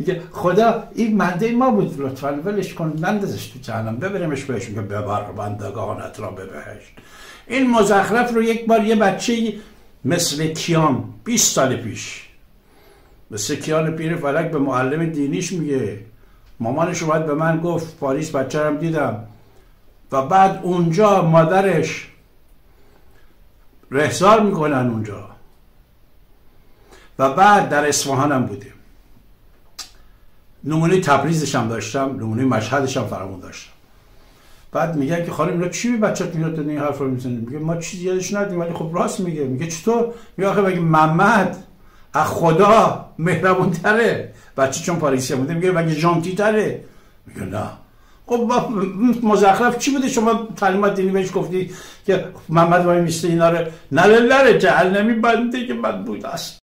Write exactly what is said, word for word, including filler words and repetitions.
میگه خدا این منده ما بود لطفا ولش کن نندازش تو جهنم ببریمش بهش. میگه ببر بندگانت را به بهشت. این مزخرف رو یک بار یه بچه مثل کیان بیست سال پیش مثل کیان پیر فلک به معلم دینیش میگه مامانش اومد به من گفت پاریس بچه‌رم دیدم و بعد اونجا مادرش رهسار میکنن اونجا و بعد در اصفهان هم بودیم. نمونه تبریزش هم داشتم، نمونه مشهدش هم فرامون داشتم. بعد میگن که خانم اینا چی به بچه‌ت میاد این حرف رو میزنی؟ میگه ما چیزی یادش ندیم ولی خب راست میگه. میگه چطور؟ میگه آخه مگه محمد از خدا مهربون تره؟ بچه چون پاریسی بوده میگه مگه ژانتی تره؟ میگه نه. خب مزخرف چی بوده شما تعلیمات دینی بهش گفتی که محمد وای میسته اینا رو نه لره جهنمی بنده که من بود است.